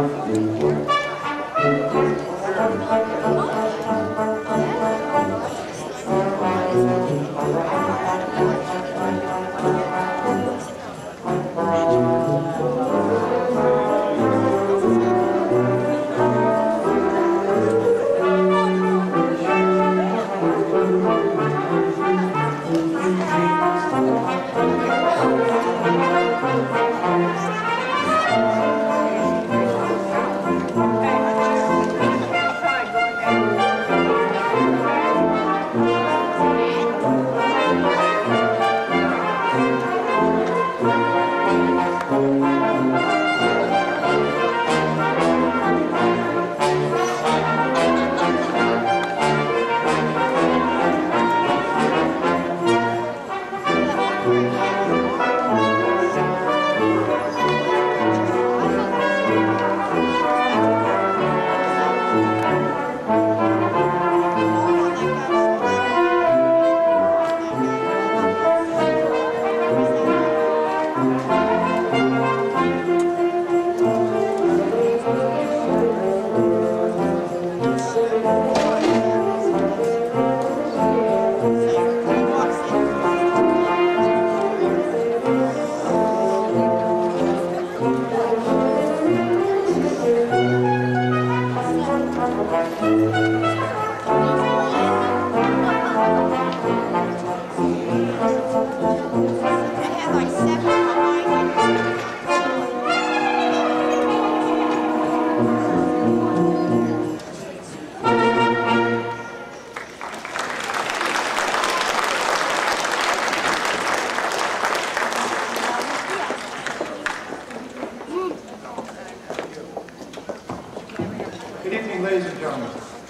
Good evening, ladies and gentlemen.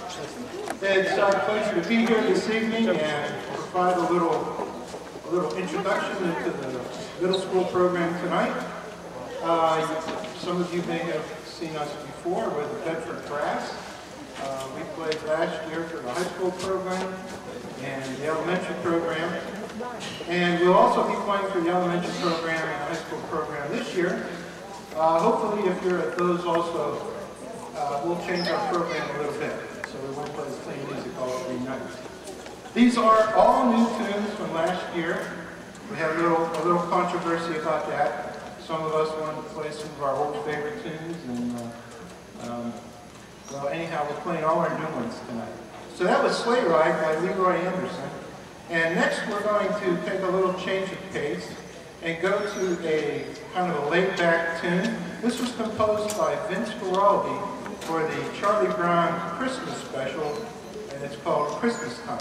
It's our pleasure to be here this evening and provide a little introduction into the middle school program tonight. Some of you may have seen us before with the Bedford Brass. We played last year for the high school program and the elementary program. And we'll also be playing for the elementary program and the high school program this year. Hopefully, if you're at those also, we'll change our program a little bit, so we won't play the same music all 3 nights. These are all new tunes from last year. We had a little controversy about that. Some of us wanted to play some of our old favorite tunes, and well, anyhow, we're playing all our new ones tonight. So that was Sleigh Ride by Leroy Anderson. And next, we're going to take a little change of pace and go to a kind of a laid-back tune. This was composed by Vince Guaraldi for the Charlie Brown Christmas special, and it's called Christmas Time.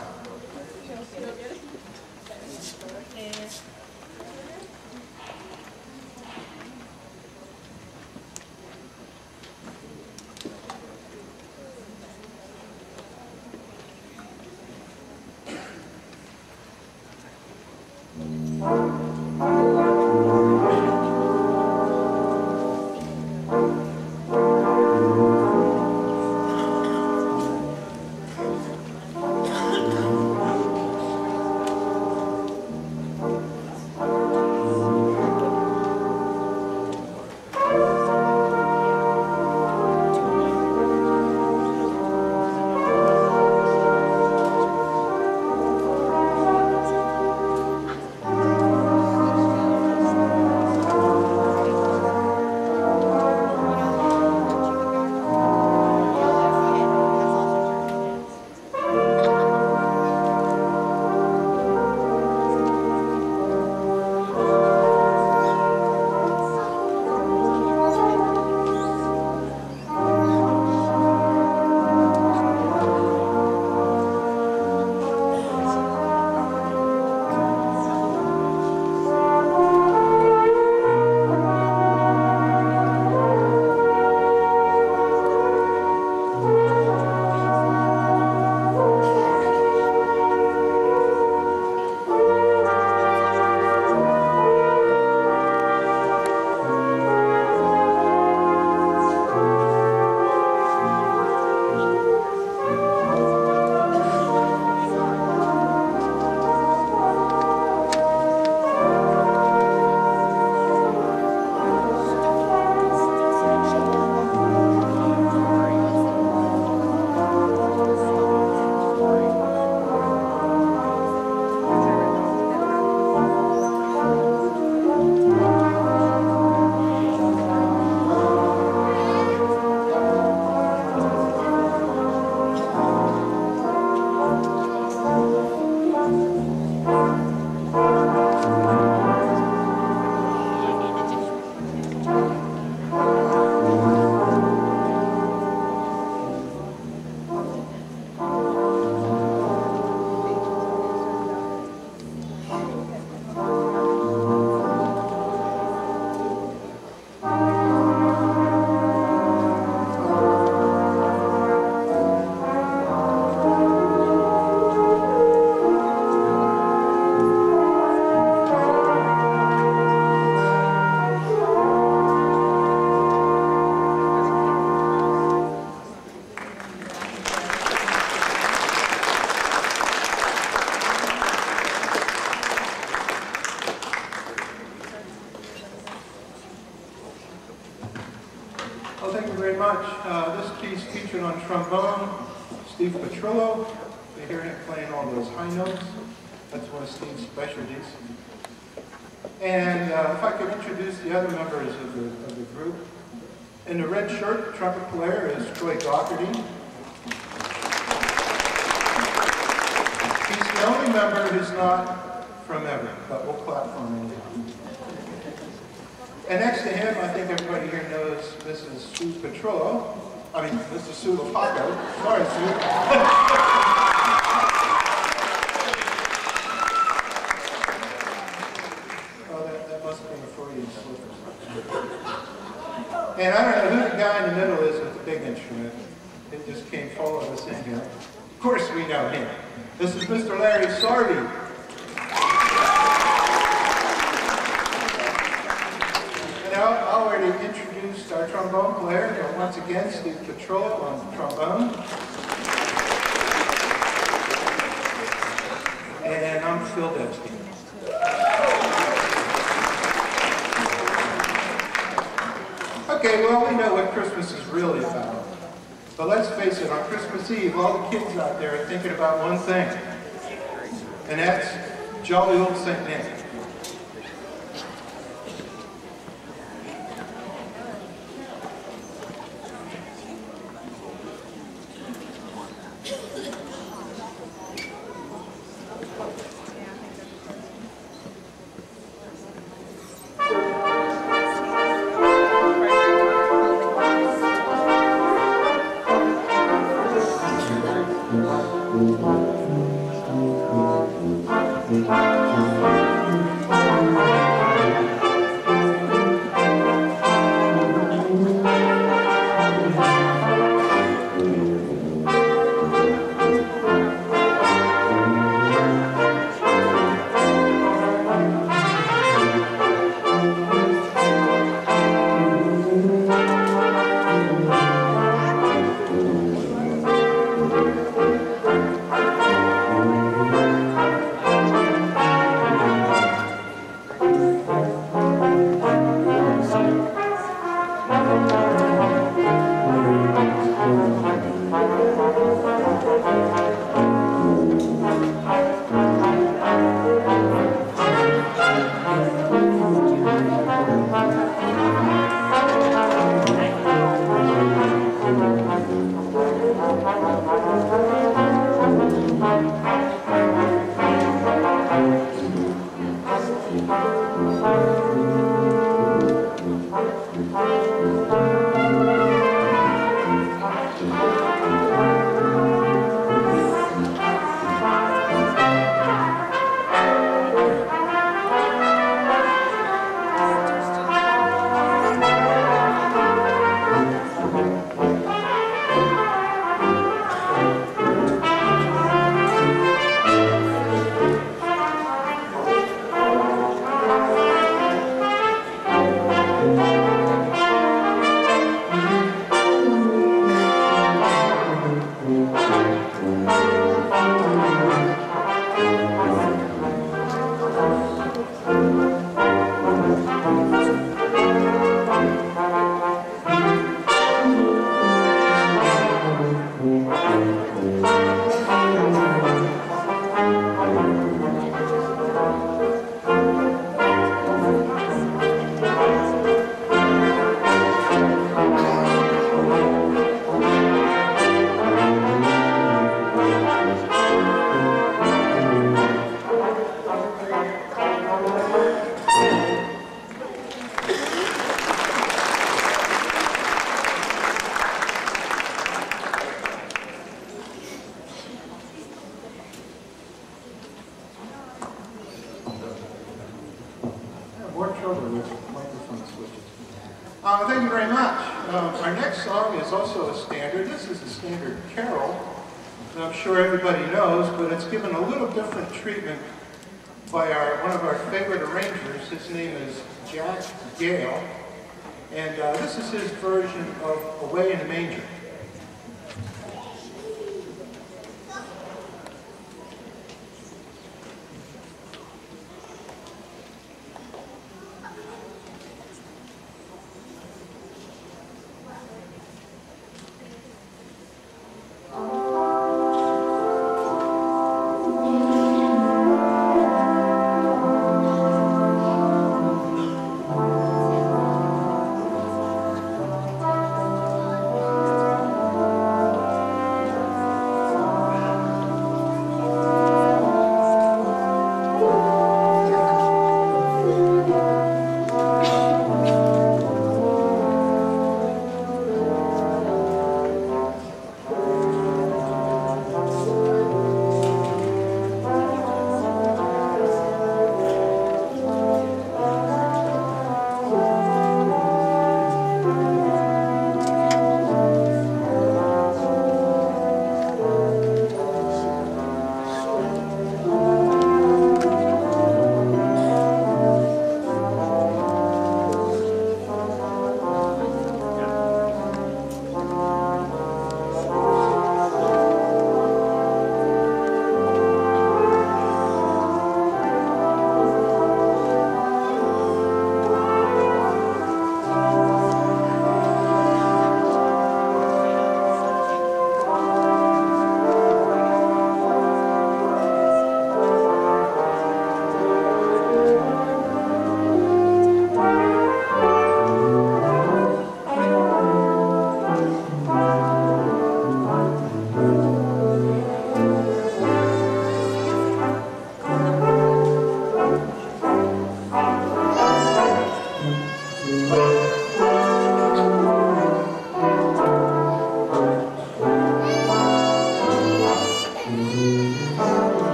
Well, thank you very much. This piece featured on trombone, Steve Petrillo. You hear him playing all those high notes. That's one of Steve's specialties. And if I could introduce the other members of the group. In the red shirt, the trumpet player is Troy Dougherty. He's the only member who's not from Everett, but we'll clap for him anyhow. And next to him, I think everybody here knows Mrs. Sue Petrillo. I mean, Mrs. Sue Lopaco. Sorry, Sue. Oh, that must have been a Freudian slip or something. And I don't know who the guy in the middle is with the big instrument. It just came following us in here. Of course we know him. This is Mr. Larry Sarvey. And I already introduced our trombone player, but once again, Steve Petrillo on trombone. And I'm Phil Debski. Okay, well, we know what Christmas is really about. But let's face it, on Christmas Eve, all the kids out there are thinking about one thing. And that's jolly old St. Nick. Thank you very much. Our next song is also a standard. This is a standard carol that I'm sure everybody knows, but it's given a little different treatment by one of our favorite arrangers. His name is Jack Gale, and this is his version of Away in the Manger.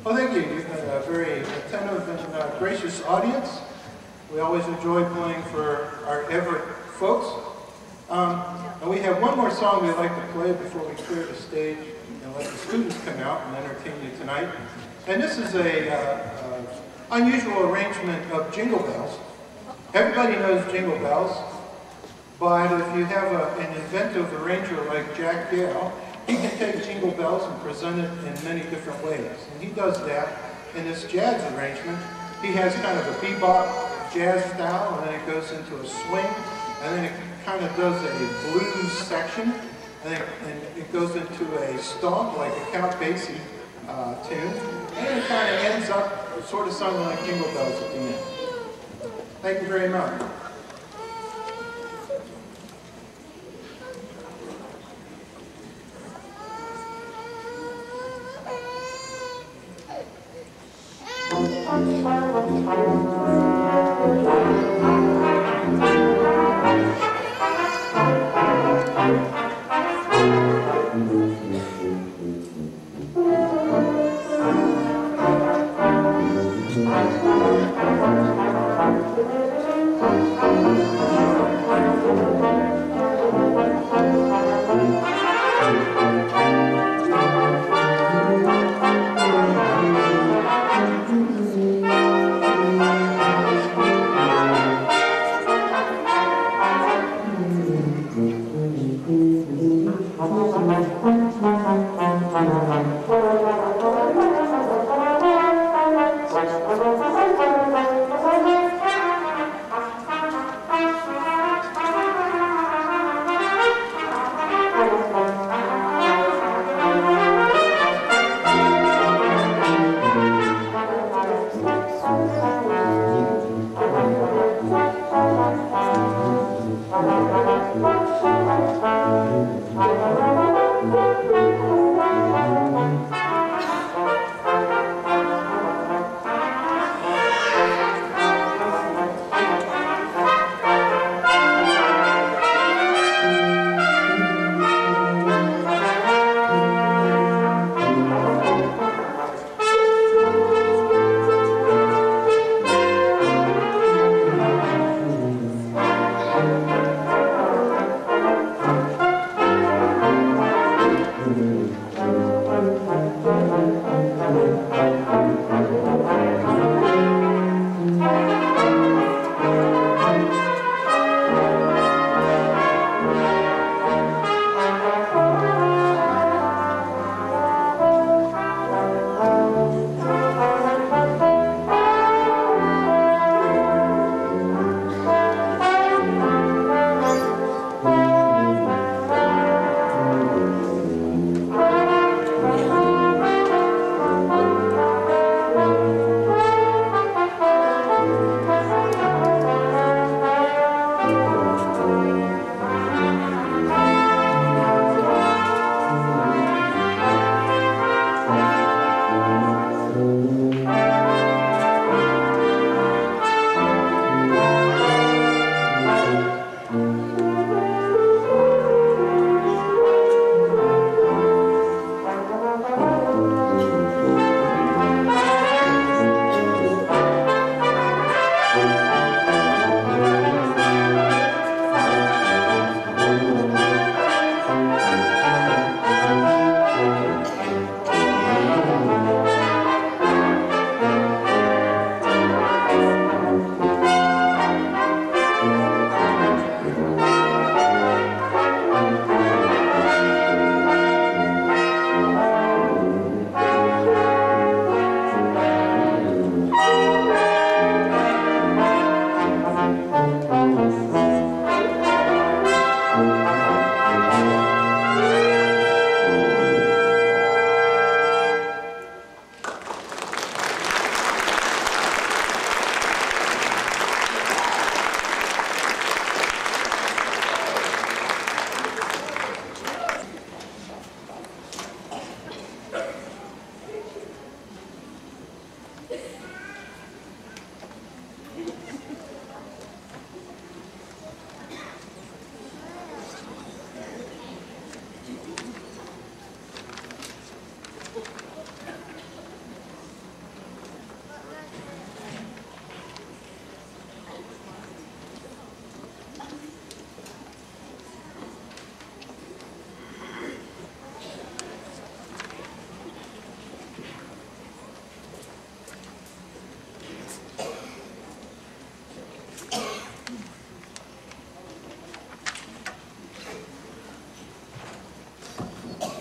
Well, thank you. You've been a very attentive and gracious audience. We always enjoy playing for our Everett folks. And we have one more song we'd like to play before we clear the stage and let the students come out and entertain you tonight. And this is a unusual arrangement of Jingle Bells. Everybody knows Jingle Bells, but if you have an inventive arranger like Jack Gale, he can take Jingle Bells and present it in many different ways. And he does that in this jazz arrangement. He has kind of a bebop jazz style, and then it goes into a swing, and then it kind of does a blues section, and it goes into a stomp, like a Count Basie tune, and then it kind of ends up sort of sounding like Jingle Bells at the end. Thank you very much.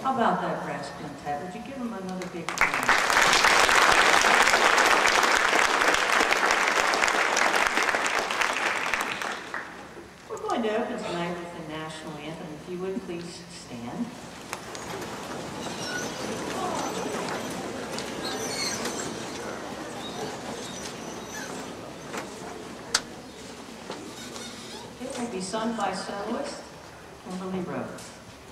How about that brass quintet? Would you give them another big hand? We're going to open tonight with the national anthem. If you would please stand. It will be sung by soloist Kimberly Rhodes.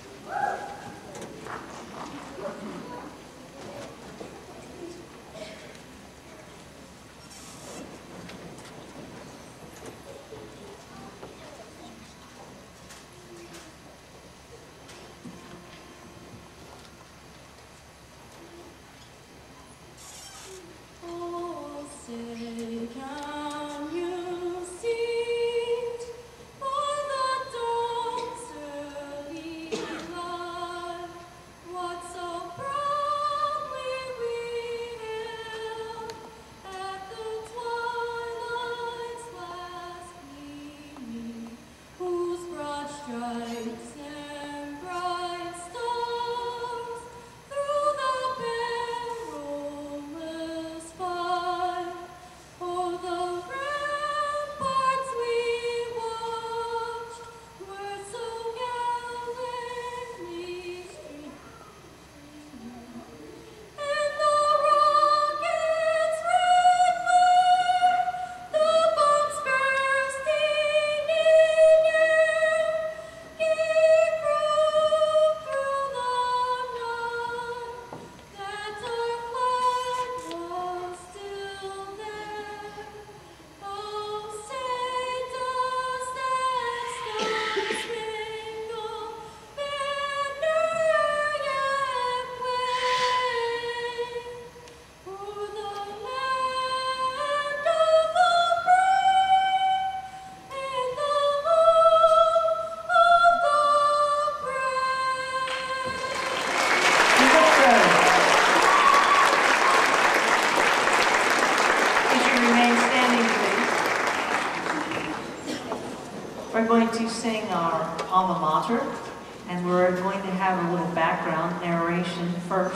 We're going to sing our alma mater, and we're going to have a little background narration first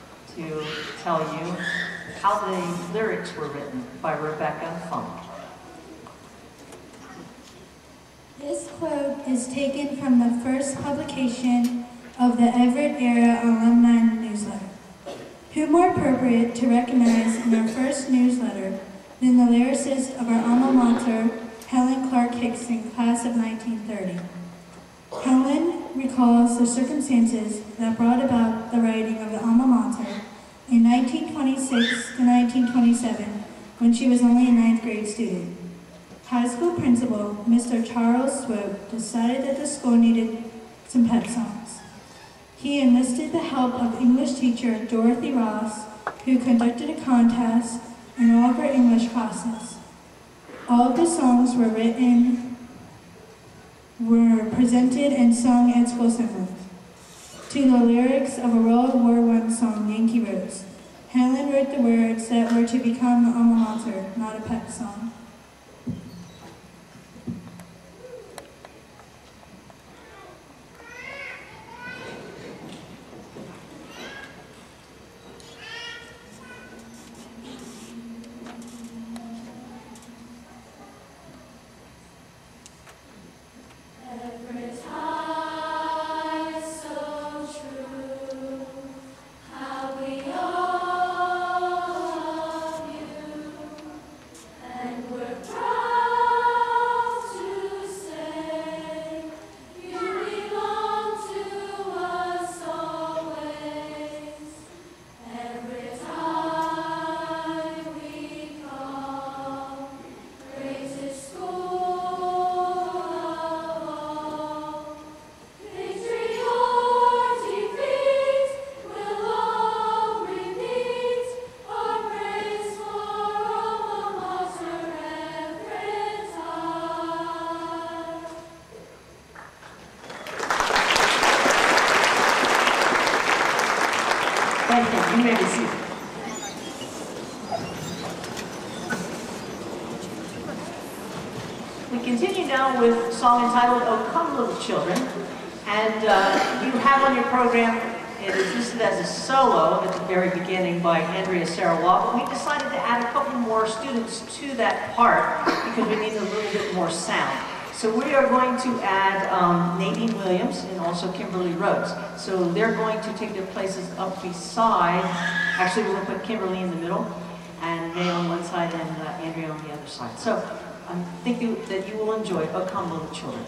to tell you how the lyrics were written by Rebecca Funk. This quote is taken from the first publication of the Everett Era Alumni Newsletter. Who more appropriate to recognize in our first newsletter than the lyricist of our alma mater, Helen Clark Hickson, class of 1930. Helen recalls the circumstances that brought about the writing of the alma mater in 1926 to 1927, when she was only a 9th grade student. High school principal, Mr. Charles Swope, decided that the school needed some pep songs. He enlisted the help of English teacher Dorothy Ross, who conducted a contest in all of her English classes. All of the songs were presented and sung at school assemblies to the lyrics of a World War I song, Yankee Rose. Helen wrote the words that were to become the alma mater, not a pep song. You may be seated. We continue now with a song entitled "Oh Come Little Children," and you have on your program It is listed as a solo at the very beginning by Andrea Sarawak, but we decided to add a couple more students to that part because we need a little bit more sound. So we are going to add Nadine Williams and also Kimberly Rhodes. So they're going to take their places up beside, actually we're going to put Kimberly in the middle, and May on one side and Andrea on the other side. So I think that you will enjoy O Come Little Children.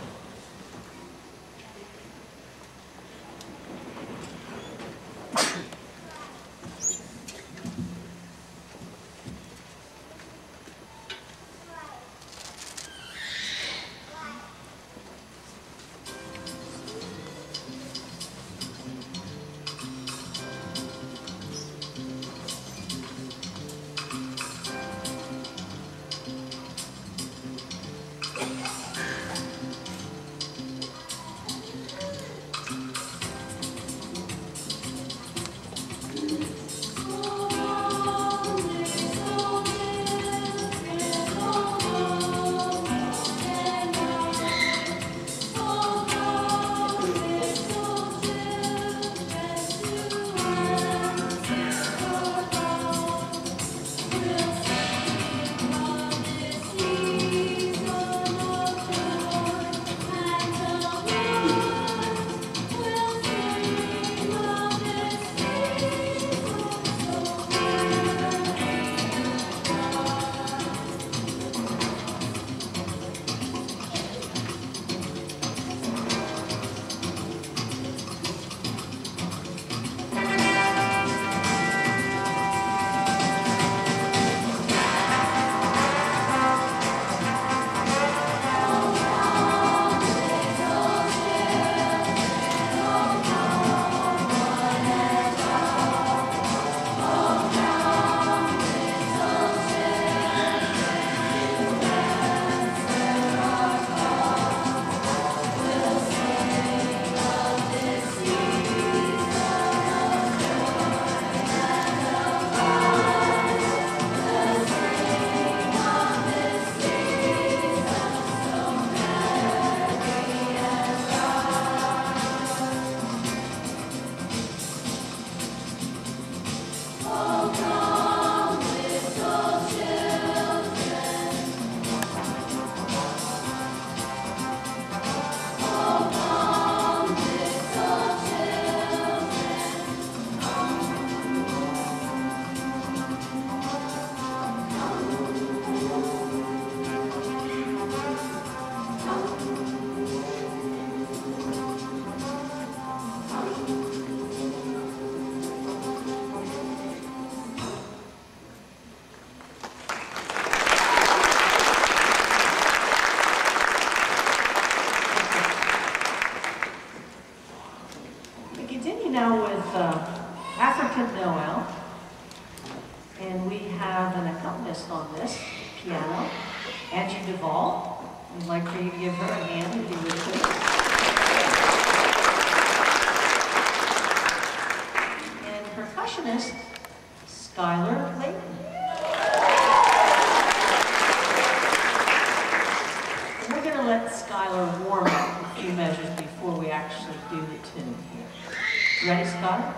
Now with African Noel, and we have an accompanist on this piano, Angie Duvall. I'd like for you to give her a hand if you would please. And percussionist, Skylar Layton. And we're going to let Skylar warm up a few measures before we actually do the tune here. Ready, Scott?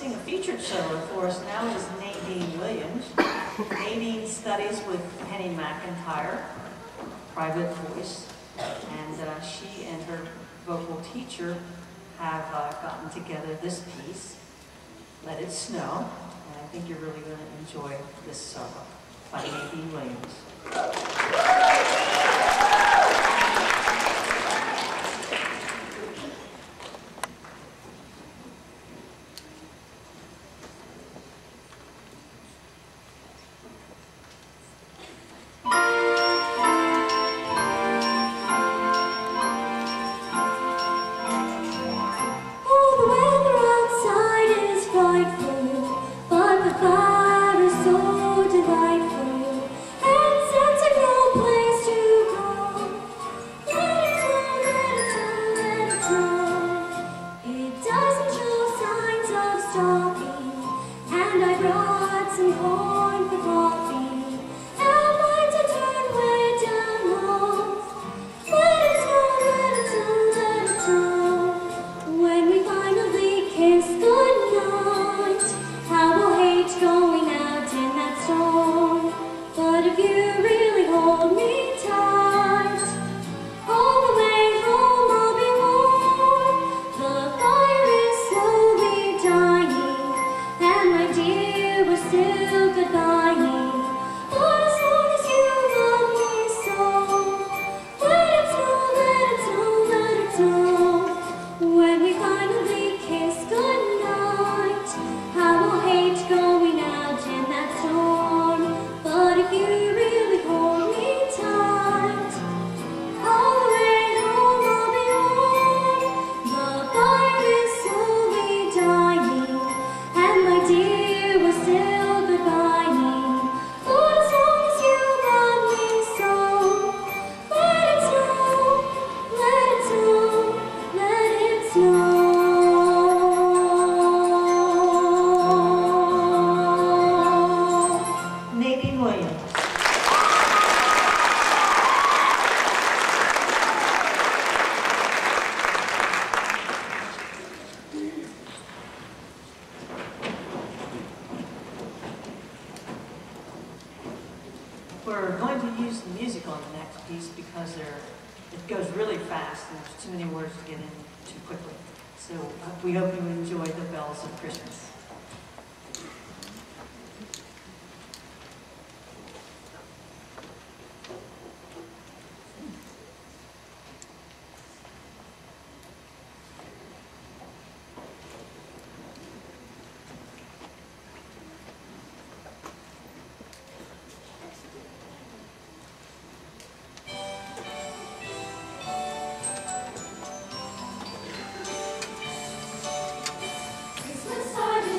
sing a featured solo for us now is Nadine Williams. Nadine studies with Penny McIntyre, private voice, and she and her vocal teacher have gotten together this piece, Let It Snow, and I think you're really going to enjoy this solo by Nadine Williams. We're going to use the music on the next piece because it goes really fast and there's too many words to get in too quickly. So we hope you enjoy the Bells of Christmas. Christmas started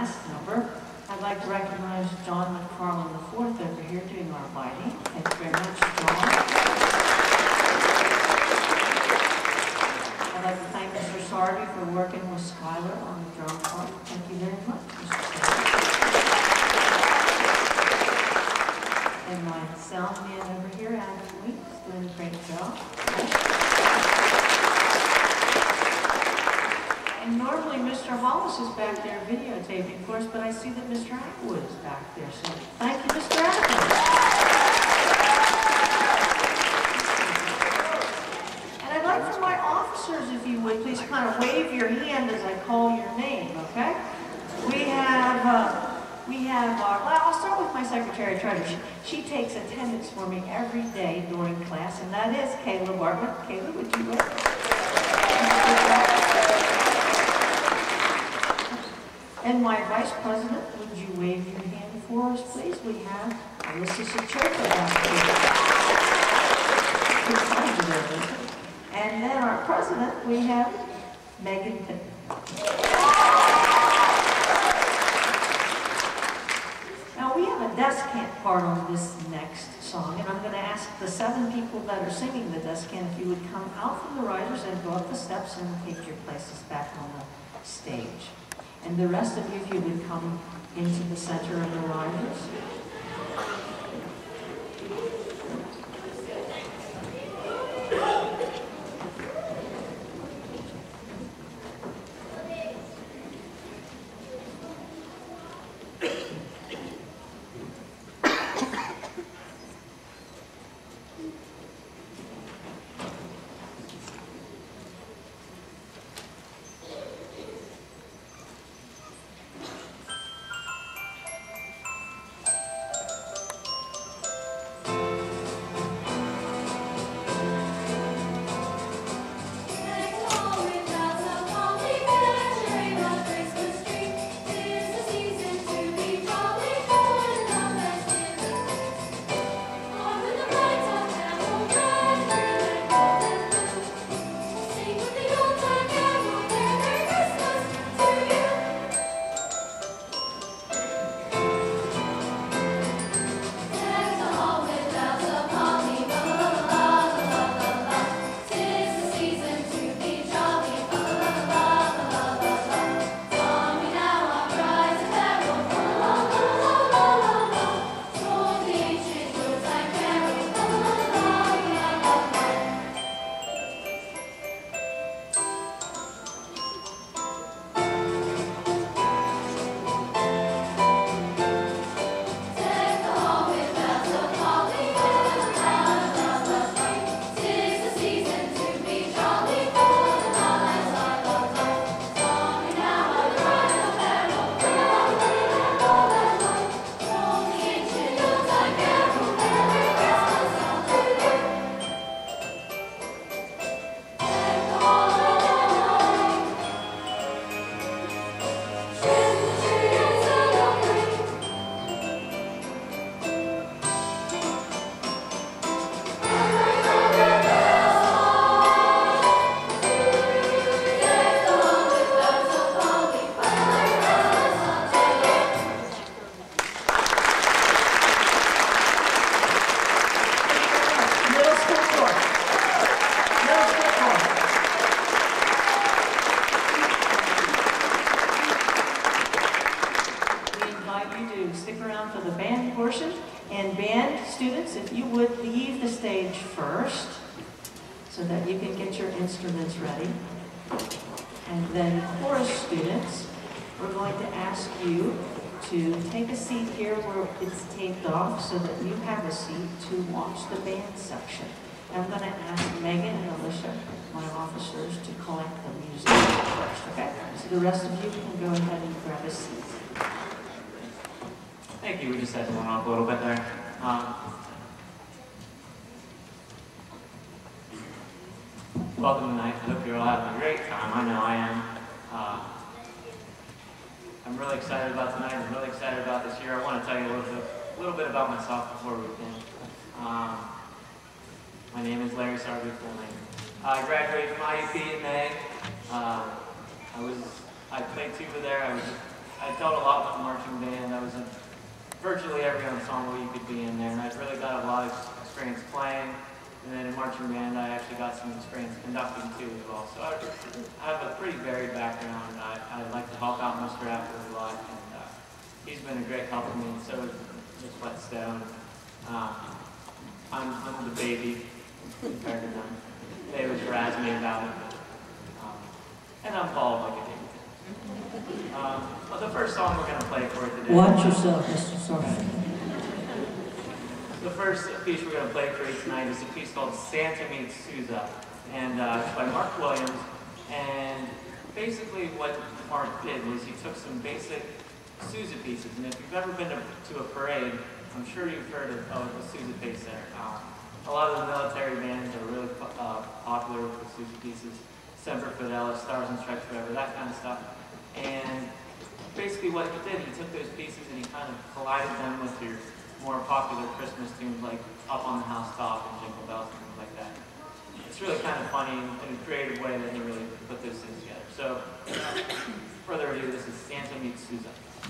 last number, I'd like to recognize John McFarland IV over here doing our lighting. Thank you very much, John. I'd like to thank Mr. Sardi for working with Skylar on the drum part. Thank you very much, Mr. Sardi. And my sound man over here, Adam Weeks, doing a great job. And normally Mr. Hollis is back there videotaping, of course, but I see that Mr. Atwood is back there, so thank you, Mr. Atwood. And I'd like for my officers, if you would, please kind of wave your hand as I call your name, okay? We have our, well, I'll start with my secretary treasurer. She takes attendance for me every day during class, and that is Kayla Bartlett. Kayla, would you wave? And my vice president, would you wave your hand for us, please? We have Alyssa Sachoka back here. And then our president, we have Megan Pitt. Now we have a descant part on this next song, and I'm going to ask the 7 people that are singing the descant if you would come out from the risers and go up the steps and take your places back on the stage. And the rest of you, if you would come into the center of the risers. So that you can get your instruments ready. And then chorus students, we're going to ask you to take a seat here where it's taped off so that you have a seat to watch the band section. And I'm going to ask Megan and Alicia, my officers, to collect the music first, okay? So the rest of you can go ahead and grab a seat. Thank you. We just had to warm up a little bit there. Welcome tonight. I hope you're all having a great time. I know I am. I'm really excited about tonight. I'm really excited about this year. I want to tell you a little bit about myself before we begin. My name is Larry Sarby, full name. I graduated from IUP in May. I played tuba there. I I dealt a lot with the marching band. I was in virtually every ensemble you could be in there, and I really got a lot of experience playing. And then in marching band, I actually got some experience conducting too as well. So I have a pretty varied background. I like to help out Mr. Apple a lot, and he's been a great help to me, and so is Ms. Whetstone. I'm the baby compared to them. They would razz me about it. And I'm bald like a baby. But the first song we're going to play for today. Watch yourself, Mr. Sargent. The first piece we're going to play for you tonight is a piece called Santa Meets Sousa, and it's by Mark Williams. And basically what Mark did was he took some basic Sousa pieces, and if you've ever been to a parade, I'm sure you've heard of the Sousa piece there. A lot of the military bands are really popular with the Sousa pieces. Semper Fidelis, Stars and Stripes Forever, that kind of stuff. And basically what he did, he took those pieces and he kind of collided them with your more popular Christmas tunes like Up on the Housetop and Jingle Bells and things like that. It's really kind of funny in a creative way that he really put those things together. So, without further ado, this is Santa Meets Sousa.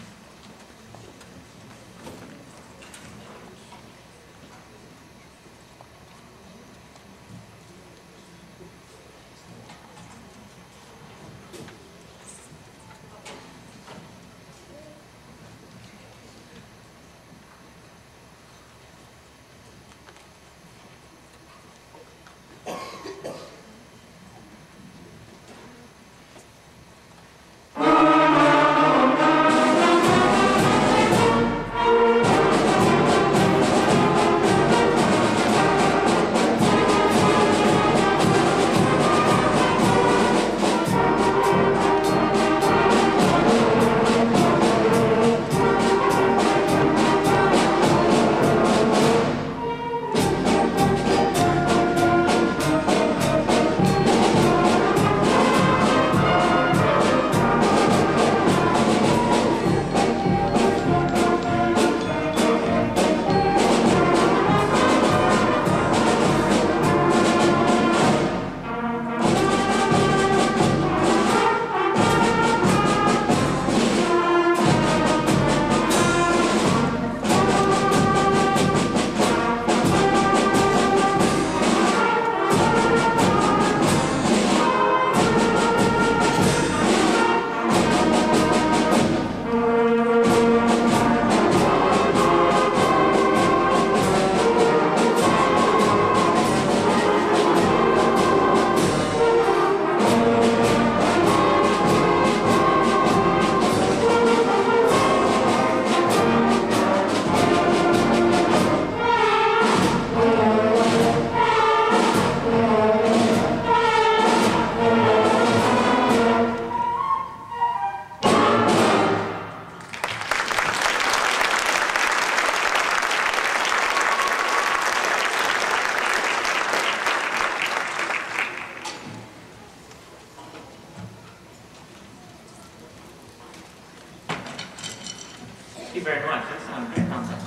Thank you very much. That sounds great concept.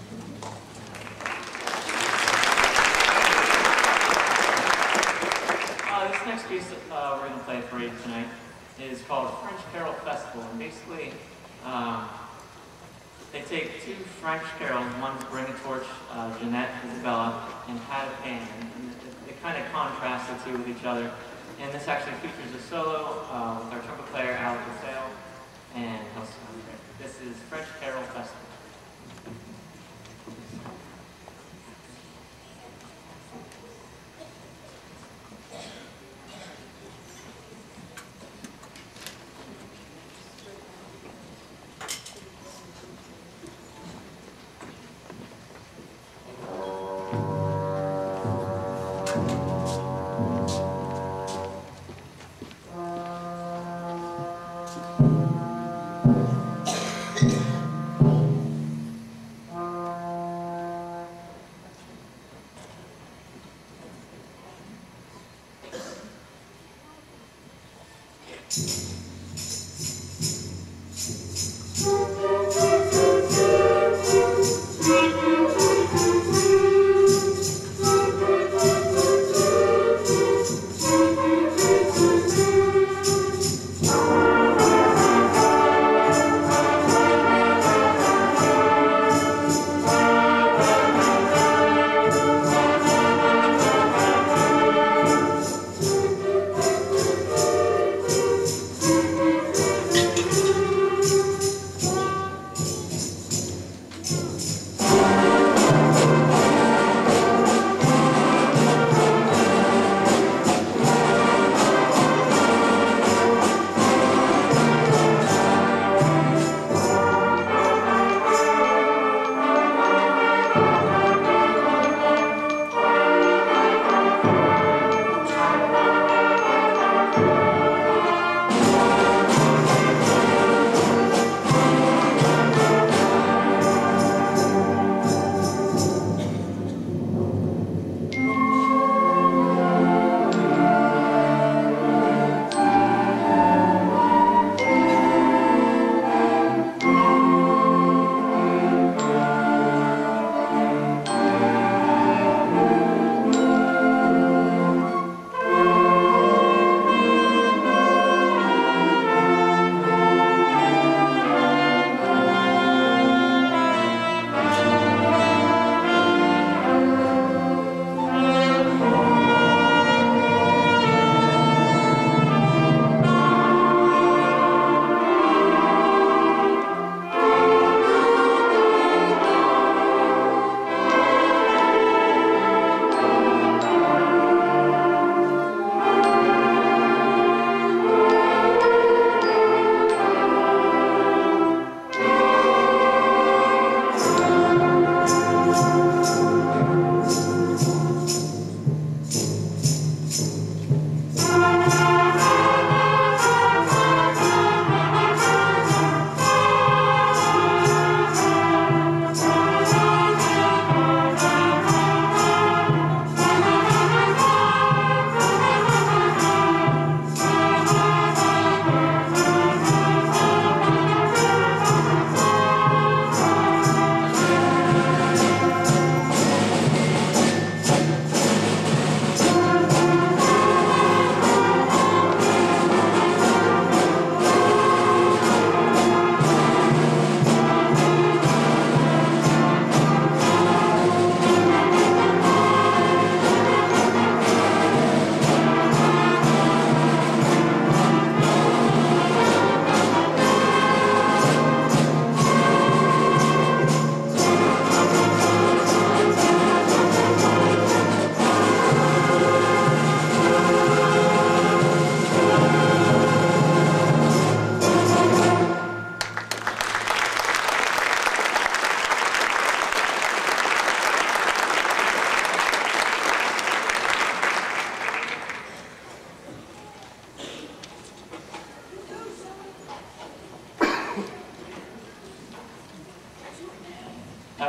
This next piece we're going to play for you tonight is called French Carol Festival. And basically, they take two French carols, one's Bring a Torch, Jeanette, Isabella, and Had a Pan. And they kind of contrast the two with each other. And this actually features a solo with our trumpet player, Alec Sale, and this is French Carol Festival.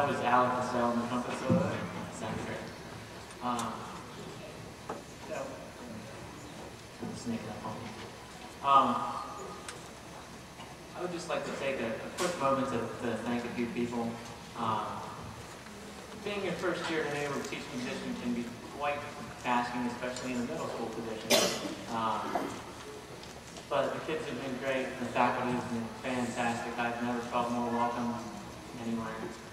was Alec Cassell on the trumpet solo. Sounds great. So, I'm sneaking up on me. I would just like to take a quick moment to thank a few people. Being your first year in a teaching position can be quite tasking, especially in a middle school position. But the kids have been great, the faculty has been fantastic. I've never felt more welcome anywhere.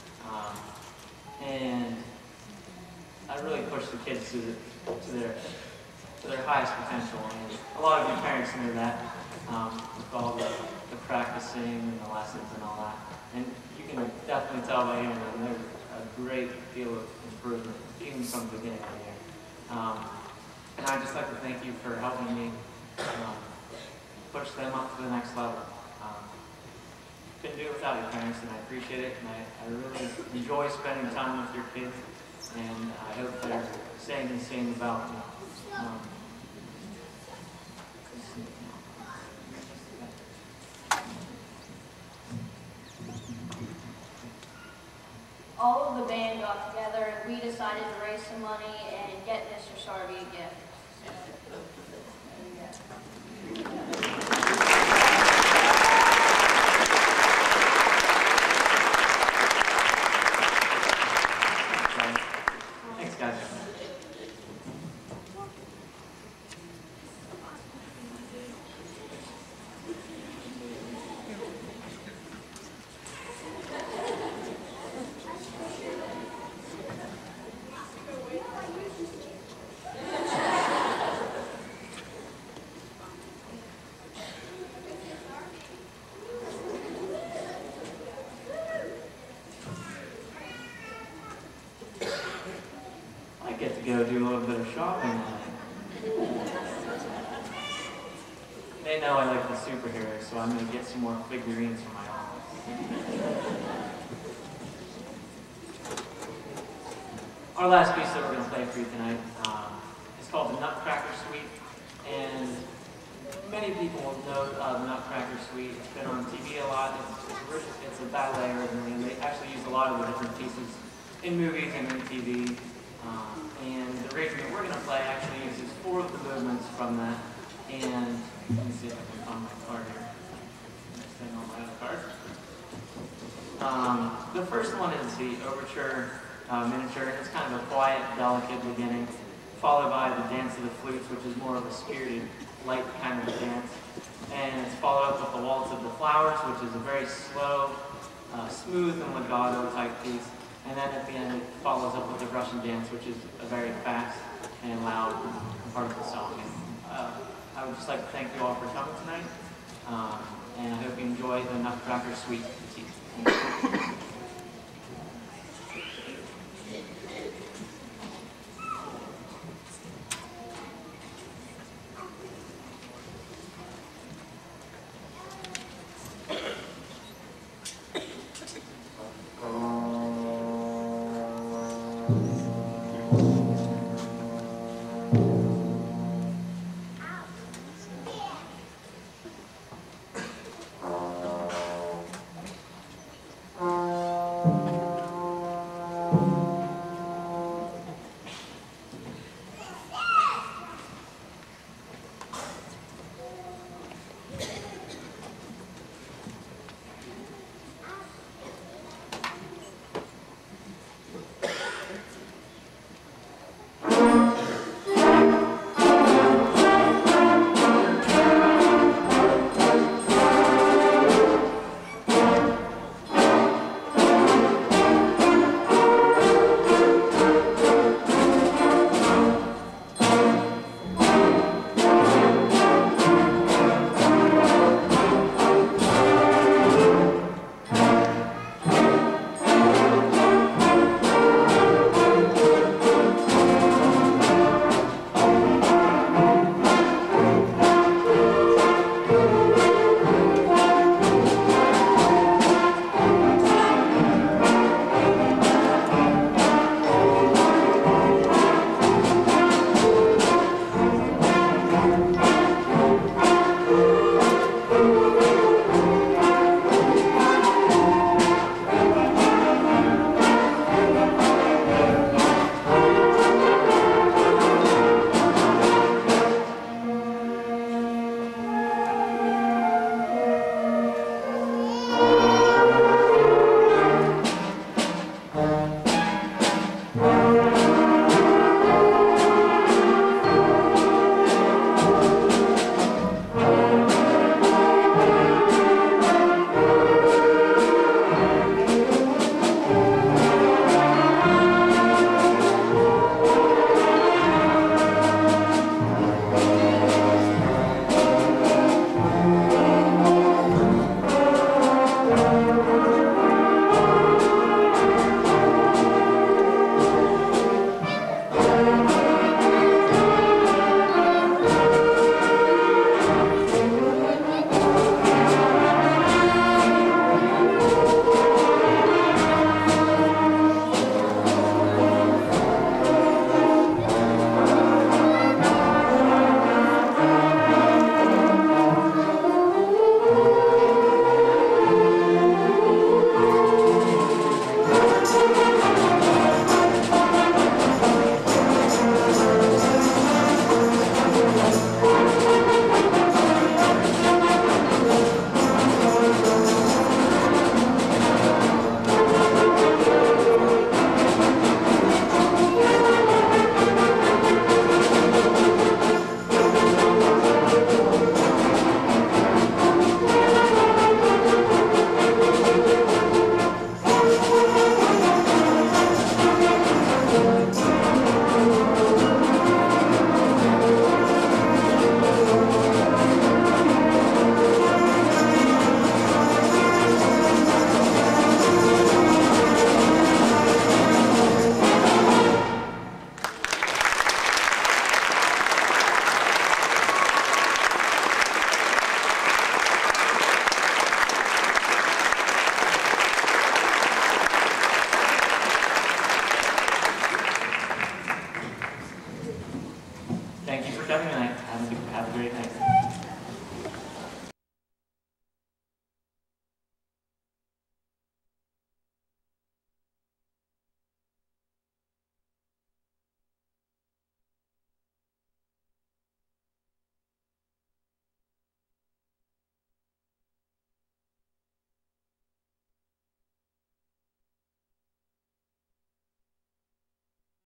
And I really push the kids to their highest potential. And a lot of your parents know that, with all the practicing and the lessons and all that. And you can definitely tell by hearing them, there's a great deal of improvement, even from the beginning of the year. And I'd just like to thank you for helping me push them up to the next level. Couldn't do it without your parents, and I appreciate it, and I really enjoy spending time with your kids, and I hope they're saying the same about me. All of the band got together and we decided to raise some money and get Mr. Sarby a gift. Thanks, guys. I get to go do a little bit of shopping tonight. They know I like the superheroes, so I'm going to get some more figurines for my office. Our last piece that we're going to play for you tonight is called the Nutcracker Suite, and many people will know the Nutcracker Suite. It's been on TV a lot. It's a ballet originally, and they actually use a lot of the different pieces in movies and in TV. And the arrangement we're going to play actually uses 4 of the movements from that. And let me see if I can find my card here. Next thing on my other card. The first one is the Overture miniature. It's kind of a quiet, delicate beginning, followed by the Dance of the Flutes, which is more of a spirited, light kind of a dance. And it's followed up with the Waltz of the Flowers, which is a very slow, smooth and legato type piece. And then at the end, it follows up with the Russian dance, which is a very fast and loud part of the song. And, I would just like to thank you all for coming tonight, and I hope you enjoy the Nutcracker Suite this evening.